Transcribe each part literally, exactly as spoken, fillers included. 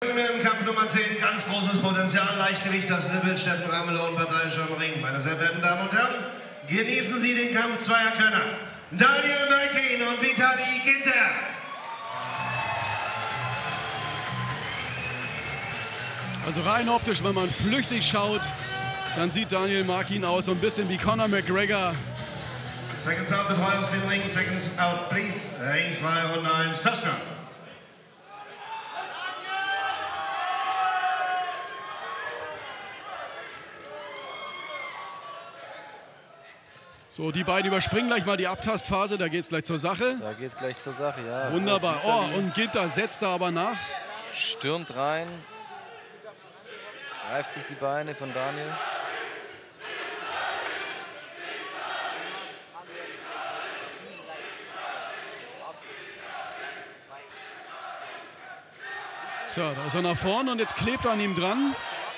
Kampf Nummer zehn, ganz großes Potenzial, Leichtgewicht, das Limit, Steffen Ramelow und Parteiischer am Ring. Meine sehr verehrten Damen und Herren, genießen Sie den Kampf zweier Könner, Daniel Markin und Vitali Ginter. Also rein optisch, wenn man flüchtig schaut, dann sieht Daniel Markin aus so ein bisschen wie Conor McGregor. Seconds out, Betreuer aus dem Ring, seconds out, please. Ringfrei, Runde eins, First Round. So, die beiden überspringen gleich mal die Abtastphase, da geht es gleich zur Sache. Da geht es gleich zur Sache, ja. Wunderbar. Oh, und Ginter setzt da aber nach. Stürmt rein. Greift sich die Beine von Daniel. Tja, da ist er nach vorne und jetzt klebt er an ihm dran.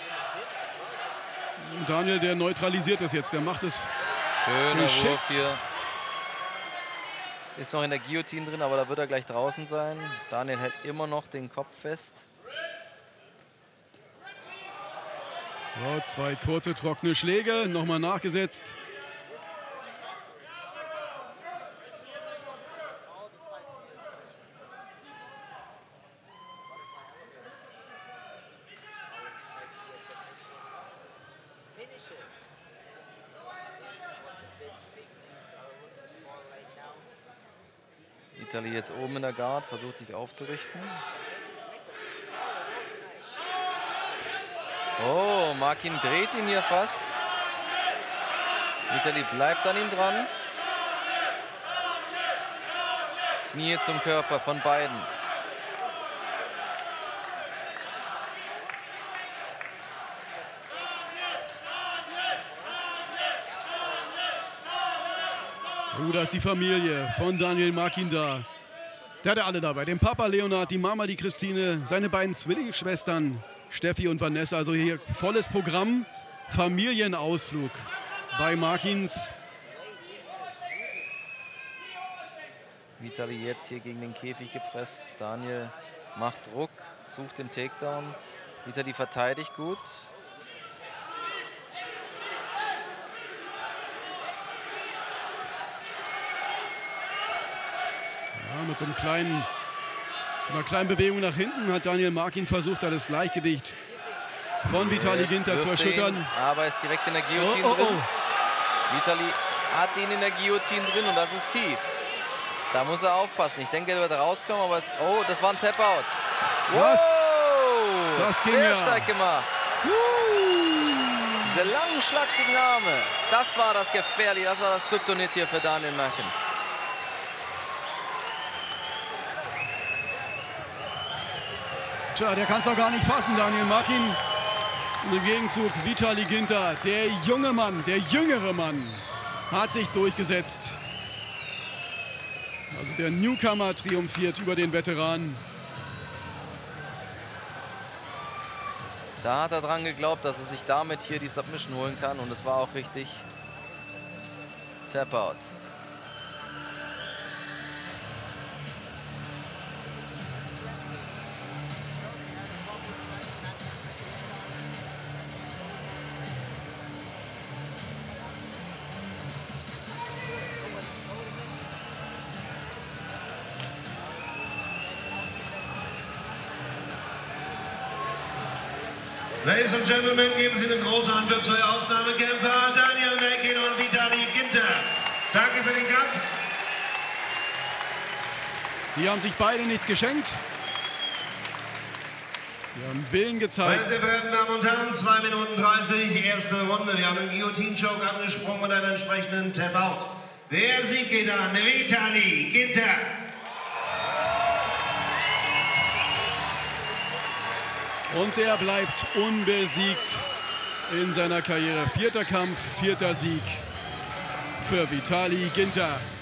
Und Daniel, der neutralisiert das jetzt, der macht es. Schöner geschickt. Wurf hier. Ist noch in der Guillotine drin, aber da wird er gleich draußen sein. Daniel hält immer noch den Kopf fest. So, zwei kurze, trockene Schläge, nochmal nachgesetzt. Vitali jetzt oben in der Guard, versucht sich aufzurichten. Oh, Markin dreht ihn hier fast. Vitali bleibt an ihm dran. Knie zum Körper von beiden. Oh, da ist die Familie von Daniel Markin da. Der hat er alle dabei. Den Papa Leonhard, die Mama, die Christine, seine beiden Zwillingsschwestern Steffi und Vanessa. Also hier volles Programm. Familienausflug bei Markins. Vitali jetzt hier gegen den Käfig gepresst. Daniel macht Druck, sucht den Takedown. Vitali verteidigt gut. Ja, mit so einem kleinen, so einer kleinen Bewegung nach hinten hat Daniel Markin versucht, da das Gleichgewicht von Vitali Ginter zu erschüttern. Ihn, aber er ist direkt in der Guillotine oh, oh, oh. drin. Vitali hat ihn in der Guillotine drin und das ist tief. Da muss er aufpassen. Ich denke, er wird rauskommen, aber es, oh, das war ein Tap-Out. Was? Wow, Das ging sehr ja. stark gemacht. Uh. Diese langen, schlachsigen Arme, das war das Gefährliche, das war das Kryptonit hier für Daniel Markin. Tja, der kann es doch gar nicht fassen, Daniel Markin. Und im Gegenzug Vitali Ginter, der junge Mann, der jüngere Mann, hat sich durchgesetzt. Also der Newcomer triumphiert über den Veteranen. Da hat er dran geglaubt, dass er sich damit hier die Submission holen kann und es war auch richtig. Tap out. Ladies and Gentlemen, geben Sie eine große Hand für zwei Ausnahmekämpfer, Daniel Markin und Vitali Ginter. Danke für den Kampf. Die haben sich beide nichts geschenkt. Die haben Willen gezeigt. Meine sehr verehrten Damen und Herren, zwei Minuten dreißig, erste Runde. Wir haben einen Guillotine-Choke angesprungen und einen entsprechenden Tap-Out. Der Sieg geht an Vitali Ginter. Und der bleibt unbesiegt in seiner Karriere. Vierter Kampf, vierter Sieg für Vitali Ginter.